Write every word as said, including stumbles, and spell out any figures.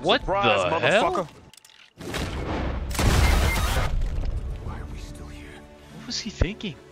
What Surprise, the motherfucker. hell? Why are we still here? What was he thinking?